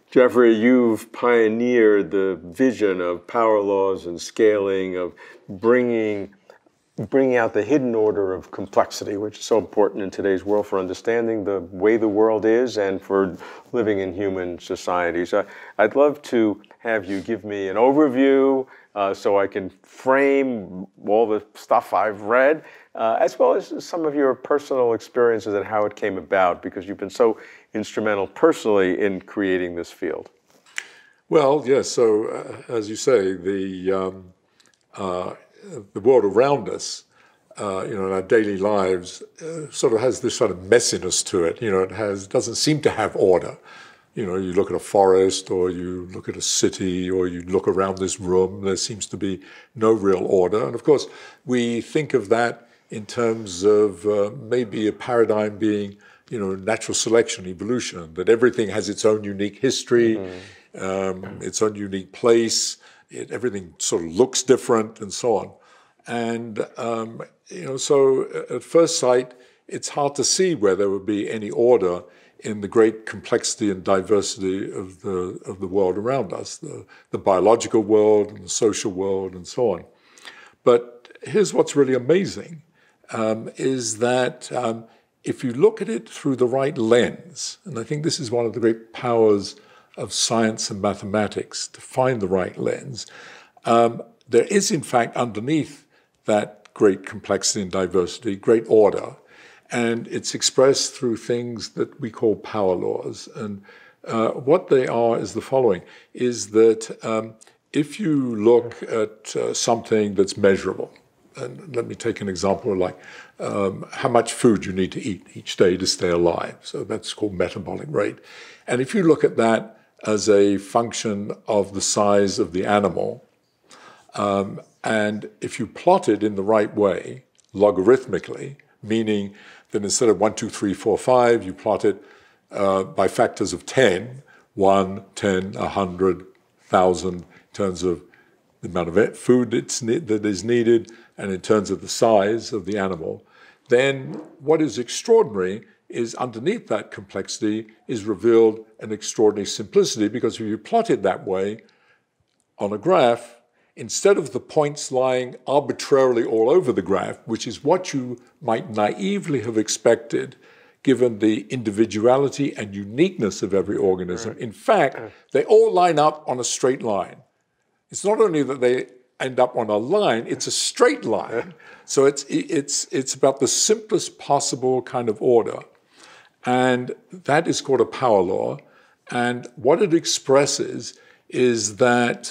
Geoffrey, you've pioneered the vision of power laws and scaling, of bringing out the hidden order of complexity, which is so important in today's world for understanding the way the world is and for living in human societies. I'd love to have you give me an overview so I can frame all the stuff I've read, as well as some of your personal experiences and how it came about, because you've been so instrumental personally in creating this field. Well, yes. So, as you say, the world around us, in our daily lives, sort of has this sort of messiness to it. It doesn't seem to have order. You look at a forest, or you look at a city, or you look around this room, there seems to be no real order. And of course, we think of that in terms of maybe a paradigm being, natural selection, evolution, that everything has its own unique history, its own unique place, everything sort of looks different, and so on. And, so at first sight, it's hard to see where there would be any order in the great complexity and diversity of the world around us, the biological world and the social world and so on. But here's what's really amazing, is that if you look at it through the right lens, and I think this is one of the great powers of science and mathematics, to find the right lens, there is in fact underneath that great complexity and diversity, great order, and it's expressed through things that we call power laws. And what they are is the following, is that if you look at something that's measurable, and let me take an example like how much food you need to eat each day to stay alive. So that's called metabolic rate. And if you look at that as a function of the size of the animal, and if you plot it in the right way, logarithmically, meaning that instead of 1, 2, 3, 4, 5, you plot it by factors of 10, 1, 10, 100, 1,000, in terms of the amount of food that is needed, and in terms of the size of the animal, then what is extraordinary is underneath that complexity is revealed an extraordinary simplicity, because if you plot it that way on a graph, instead of the points lying arbitrarily all over the graph, which is what you might naively have expected given the individuality and uniqueness of every organism, in fact, they all line up on a straight line. It's not only that they end up on a line, it's a straight line. So it's about the simplest possible kind of order. And that is called a power law. And what it expresses is that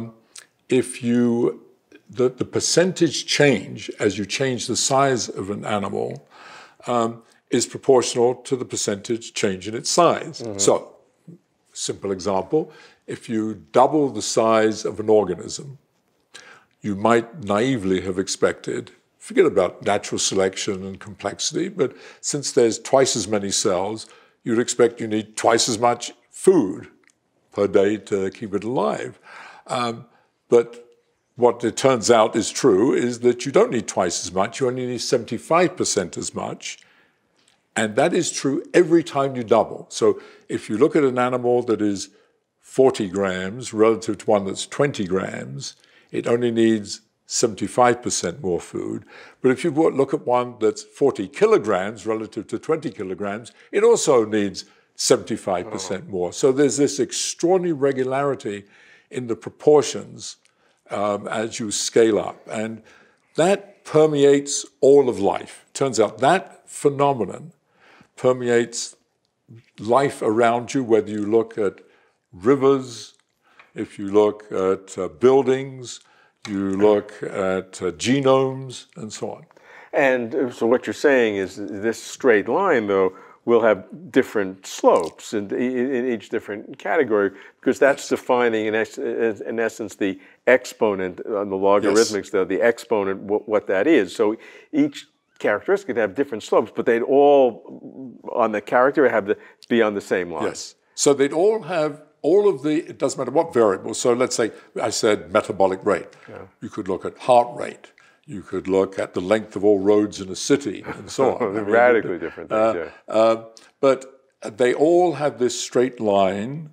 the percentage change as you change the size of an animal is proportional to the percentage change in its size. So, simple example, if you double the size of an organism, you might naively have expected, forget about natural selection and complexity, but since there's twice as many cells, you'd expect you need twice as much food per day to keep it alive. But what it turns out is true is that you don't need twice as much, you only need 75% as much. And that is true every time you double. So if you look at an animal that is 40 grams relative to one that's 20 grams, it only needs 75% more food. But if you look at one that's 40 kilograms relative to 20 kilograms, it also needs 75% more. So there's this extraordinary regularity in the proportions as you scale up. And that permeates all of life. Turns out that phenomenon permeates life around you, whether you look at rivers, if you look at buildings, you look at genomes, and so on. And so what you're saying is this straight line, though, will have different slopes in each different category, because that's defining, in essence, the exponent on the logarithmics, the exponent, what that is. So each characteristic could have different slopes, but they'd all, on the character, have to be on the same line. Yes. So they'd all have all of the, it doesn't matter what variable. So let's say I said metabolic rate. Yeah. You could look at heart rate. You could look at the length of all roads in a city, and so on. Radically different things, But they all have this straight line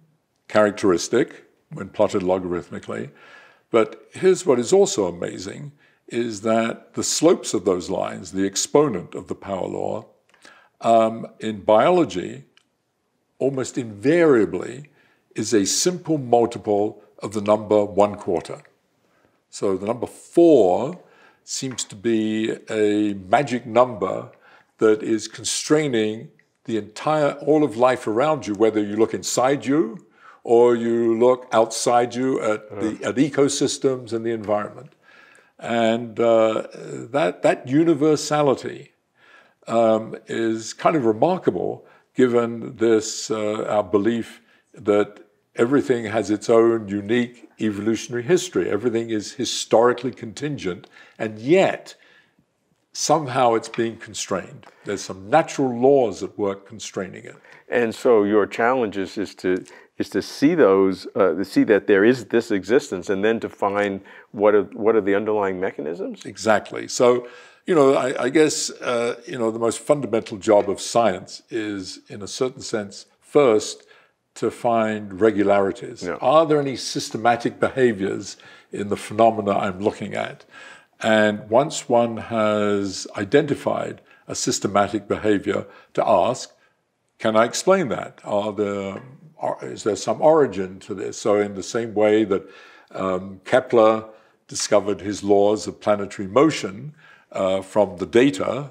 characteristic when plotted logarithmically. But here's what is also amazing, is that the slopes of those lines, the exponent of the power law, in biology, almost invariably is a simple multiple of the number 1/4. So the number 4 seems to be a magic number that is constraining all of life around you, whether you look inside you or you look outside you at ecosystems and the environment. And that universality is kind of remarkable, given this our belief that everything has its own unique evolutionary history. Everything is historically contingent, and yet somehow it's being constrained. There's some natural laws at work constraining it. And so your challenge is to see those, to see that there is this existence, and then to find what are the underlying mechanisms? Exactly. So, I guess, the most fundamental job of science is, in a certain sense, first, to find regularities. Yeah. Are there any systematic behaviors in the phenomena I'm looking at? And once one has identified a systematic behavior, to ask, can I explain that? Is there some origin to this? So in the same way that Kepler discovered his laws of planetary motion from the data,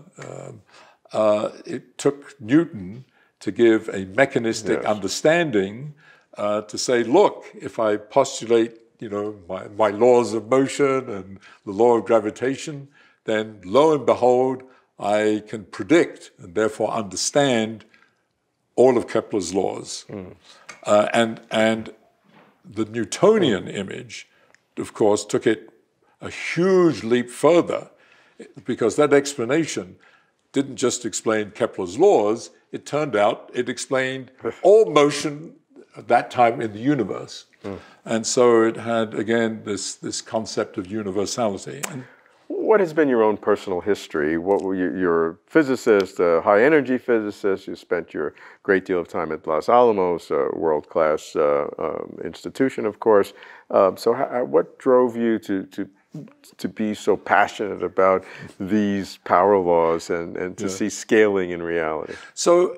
it took Newton to give a mechanistic understanding to say, look, if I postulate, my laws of motion and the law of gravitation, then lo and behold, I can predict and therefore understand all of Kepler's laws. And the Newtonian image, of course, took it a huge leap further, because that explanation didn't just explain Kepler's laws, it turned out it explained all motion at that time in the universe. And so it had, again, this concept of universality. And what has been your own personal history? You're a physicist, a high-energy physicist. You spent your great deal of time at Los Alamos, a world-class institution, of course. So what drove you to be so passionate about these power laws and to see scaling in reality? So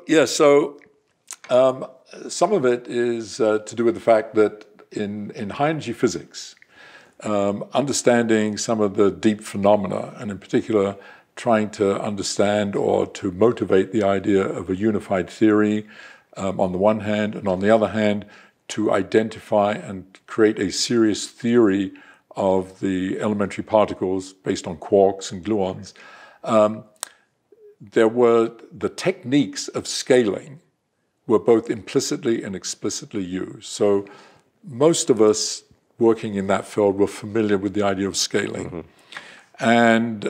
some of it is to do with the fact that in high-energy physics, understanding some of the deep phenomena, and in particular trying to understand or to motivate the idea of a unified theory on the one hand, and on the other hand, to identify and create a serious theory of the elementary particles based on quarks and gluons, the techniques of scaling were both implicitly and explicitly used. So most of us working in that field were familiar with the idea of scaling. And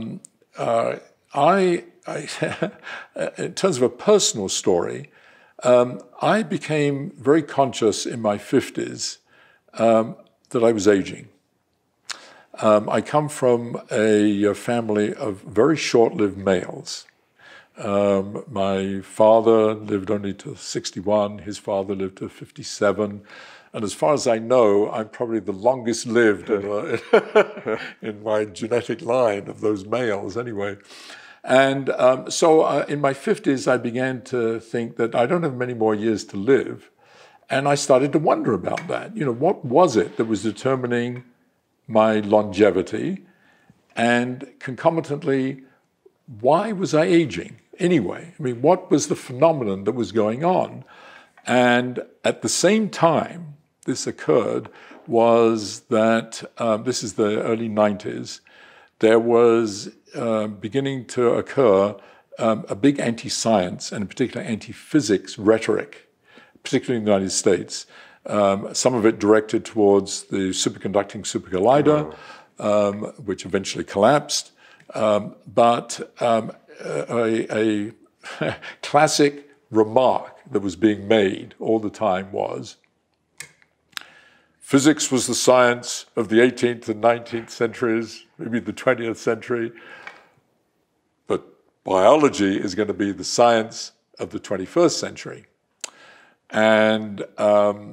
I in terms of a personal story, I became very conscious in my 50s that I was aging. I come from a family of very short-lived males. My father lived only to 61, his father lived to 57, and as far as I know, I'm probably the longest lived in my genetic line of those males anyway. And so in my 50s, I began to think that I don't have many more years to live, and I started to wonder about that. What was it that was determining my longevity, and concomitantly, why was I aging anyway? I mean, what was the phenomenon that was going on? And at the same time this occurred was that, this is the early 90s, there was beginning to occur a big anti-science, and in particular anti-physics rhetoric, particularly in the United States. Some of it directed towards the superconducting super collider, which eventually collapsed. But a classic remark that was being made all the time was, physics was the science of the 18th and 19th centuries, maybe the 20th century, but biology is going to be the science of the 21st century. And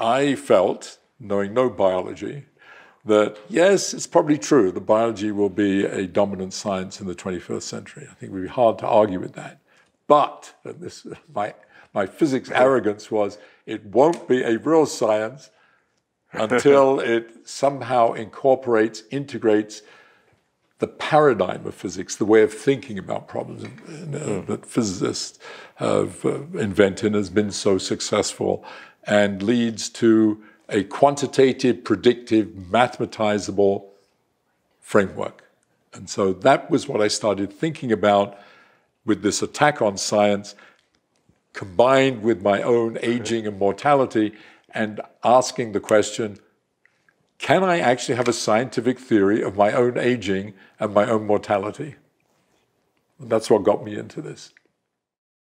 I felt, knowing no biology, that yes, it's probably true that biology will be a dominant science in the 21st century. I think it would be hard to argue with that. But this, my physics arrogance was, it won't be a real science until it somehow integrates the paradigm of physics, the way of thinking about problems that physicists have invented and has been so successful, and leads to a quantitative, predictive, mathematizable framework. And so that was what I started thinking about with this attack on science, combined with my own aging and mortality, and asking the question, can I actually have a scientific theory of my own aging and my own mortality? And that's what got me into this.